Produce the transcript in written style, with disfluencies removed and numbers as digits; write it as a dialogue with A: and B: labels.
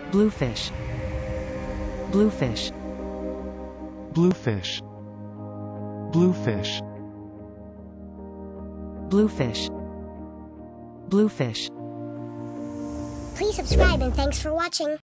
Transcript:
A: Bluefish. Bluefish.
B: Bluefish. Bluefish.
A: Bluefish. Bluefish.
C: Please subscribe and thanks for watching.